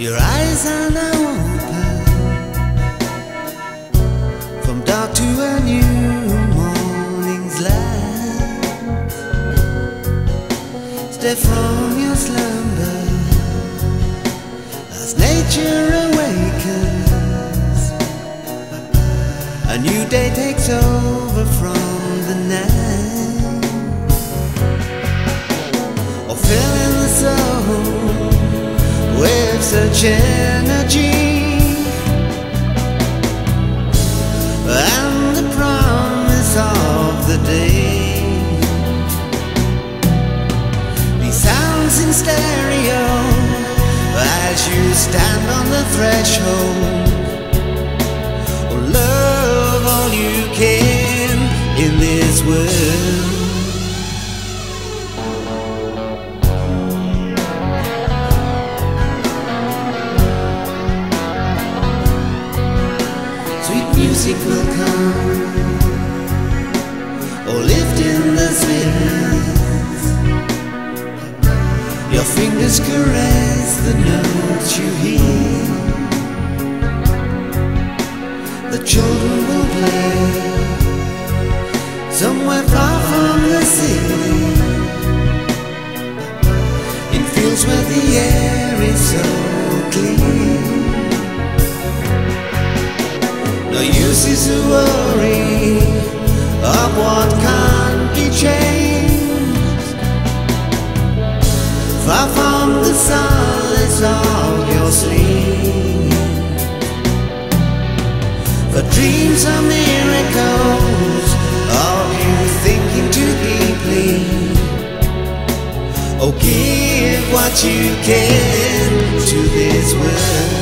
Your eyes are now open, from dark to a new morning's light. Step from your slumber as nature awakens. A new day takes over from the night. Oh, filling the soul with such energy, and the promise of the day. These sounds in stereo as you stand on the threshold. Oh, love all you can in this world. Music will come, or lift in the spirits. Your fingers caress the notes you hear. The children will play somewhere far from the city, in fields where the air is so clear. No use is to worry of what can't be changed. Far from the solace of your sleep, for dreams are miracles of you thinking too deeply. Oh, give what you can to this world.